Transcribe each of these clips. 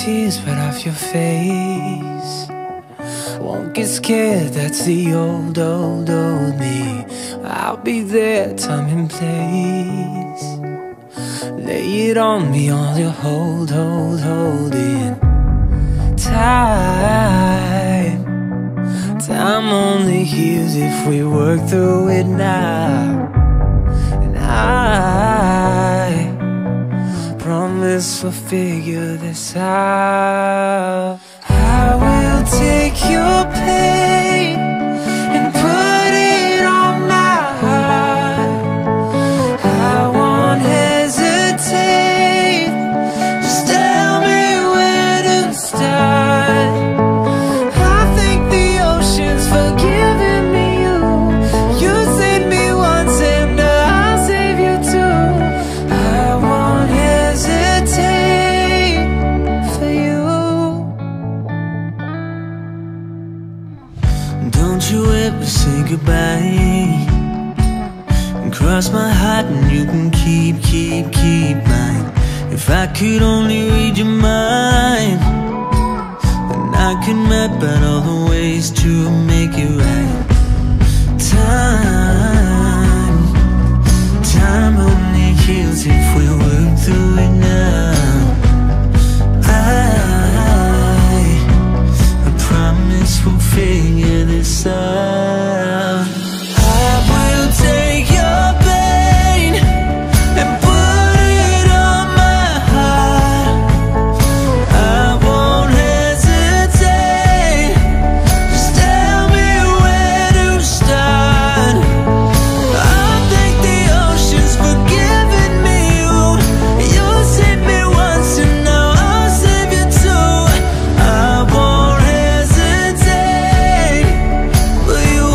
tears right off your face. Won't get scared, that's the old, old, old me. I'll be there, time and place. Lay it on me, all you hold, hold, holding. Time only heals if we work through it now. And I promise we'll figure this out. I will take your pain and put it on my heart. I won't hesitate, just tell me where to start. I think the ocean's forgiving me. You saved me once and I'll save you too. I won't hesitate for you. Don't you ever say goodbye and cross my heart, and you can keep mine. If I could only read your mind, then I could map out all the ways to make it right. Time only heals if we work through it now. I promise we'll figure this out. I will take your pain and put it on my heart. I won't hesitate, just tell me where to start. I think the ocean's forgiven me. You saved me once and now I'll save you too. I won't hesitate for you.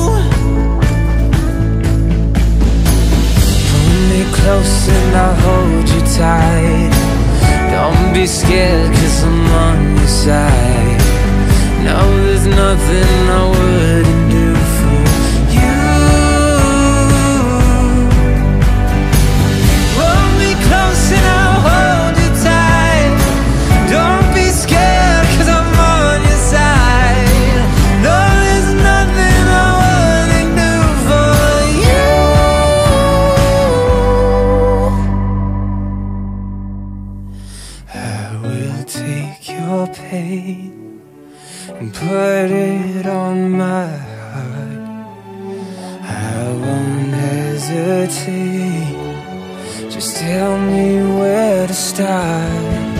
Pull me close and I'll hold you tight. Don't be scared, 'cause I'm on your side. No, there's nothing I wouldn't do for you. Pull me close and I'll hold you tight. Don't be scared, 'cause I'm on your side. No, there's nothing I wouldn't do for you. I will take your pain and put it on my heart. I won't hesitate, just tell me where to start.